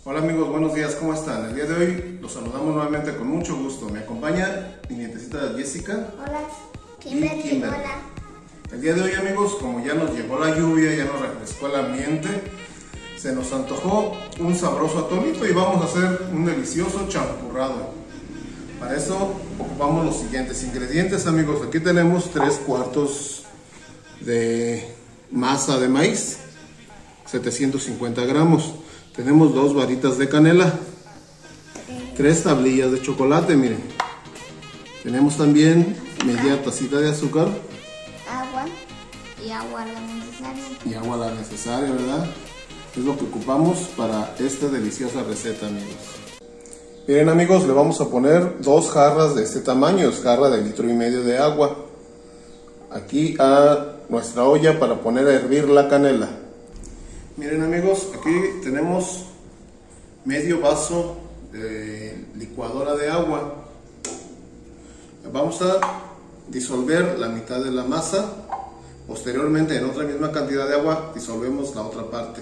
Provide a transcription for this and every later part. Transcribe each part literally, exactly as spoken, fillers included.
Hola amigos, buenos días, ¿cómo están? El día de hoy los saludamos nuevamente con mucho gusto. Me acompaña mi nietecita Jessica. Hola, Kimberly. Y Kimberly. Hola. El día de hoy amigos, como ya nos llegó la lluvia, ya nos refrescó el ambiente, se nos antojó un sabroso atolito y vamos a hacer un delicioso champurrado. Para eso ocupamos los siguientes ingredientes amigos. Aquí tenemos tres cuartos de masa de maíz, setecientos cincuenta gramos. Tenemos dos varitas de canela, tres tablillas de chocolate, miren. Tenemos también media tacita de azúcar. Agua y agua la necesaria. Y agua la necesaria, ¿verdad? Es lo que ocupamos para esta deliciosa receta, amigos. Miren amigos, le vamos a poner dos jarras de este tamaño, es jarra de litro y medio de agua. Aquí a nuestra olla para poner a hervir la canela. Miren amigos, aquí tenemos medio vaso de licuadora de agua. Vamos a disolver la mitad de la masa. Posteriormente, en otra misma cantidad de agua, disolvemos la otra parte.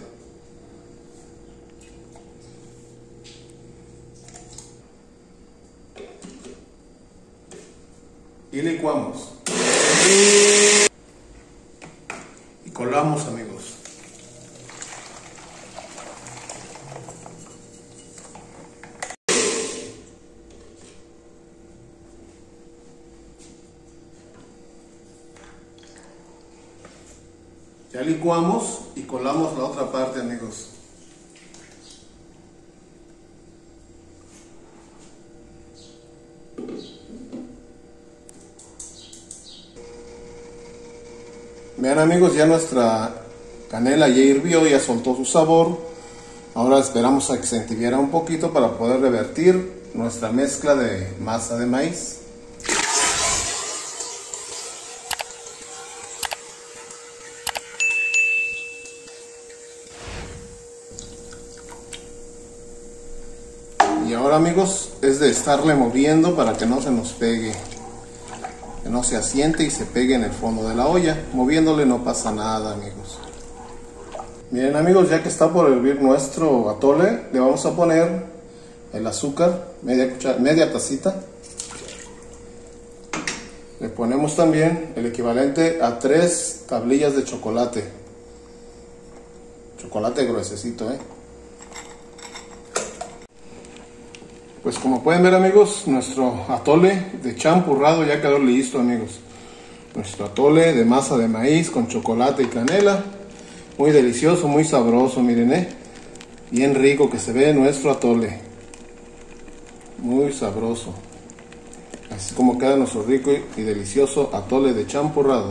Y licuamos. Y colamos amigos. Ya licuamos y colamos la otra parte, amigos. Vean amigos, ya nuestra canela ya hirvió, ya soltó su sabor. Ahora esperamos a que se entibiera un poquito para poder revertir nuestra mezcla de masa de maíz. Y ahora amigos, es de estarle moviendo para que no se nos pegue, que no se asiente y se pegue en el fondo de la olla. Moviéndole no pasa nada amigos. Miren amigos, ya que está por hervir nuestro atole, le vamos a poner el azúcar, media, cuchara, media tacita. Le ponemos también el equivalente a tres tablillas de chocolate. Chocolate gruesecito, ¿eh? Pues como pueden ver amigos, nuestro atole de champurrado ya quedó listo amigos. Nuestro atole de masa de maíz con chocolate y canela. Muy delicioso, muy sabroso, miren, eh. Bien rico que se ve nuestro atole. Muy sabroso. Así como queda nuestro rico y delicioso atole de champurrado.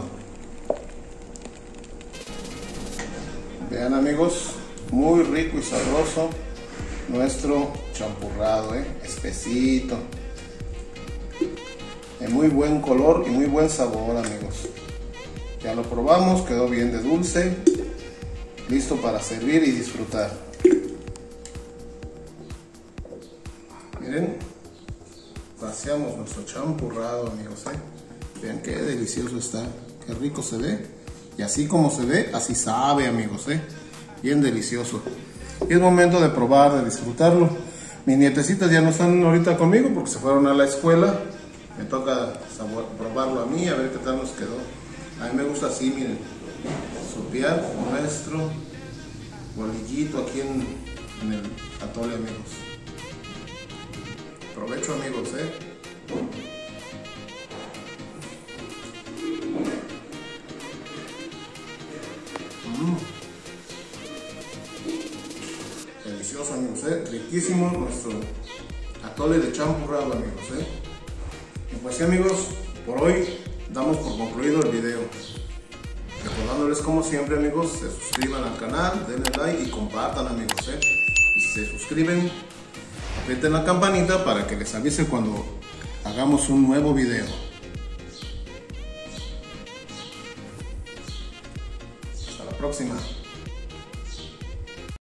Vean amigos, muy rico y sabroso nuestro champurrado, eh, espesito, de muy buen color y muy buen sabor amigos. Ya lo probamos, quedó bien de dulce, listo para servir y disfrutar. Miren, vaciamos nuestro champurrado amigos, eh. Vean qué delicioso está, qué rico se ve, y así como se ve, así sabe amigos, eh. Bien delicioso. Y es momento de probar, de disfrutarlo. Mis nietecitas ya no están ahorita conmigo porque se fueron a la escuela. Me toca sabor, probarlo a mí, a ver qué tal nos quedó. A mí me gusta así, miren, sopear nuestro bolillito aquí en, en el atole amigos. Provecho amigos, eh. Mm. Delicioso amigos, eh. Riquísimo nuestro atole de champurrado amigos, eh. Y pues sí amigos, por hoy damos por concluido el video. Recordándoles como siempre amigos, se suscriban al canal, denle like y compartan amigos, eh. Y si se suscriben, aprieten la campanita para que les avise cuando hagamos un nuevo video. Hasta la próxima.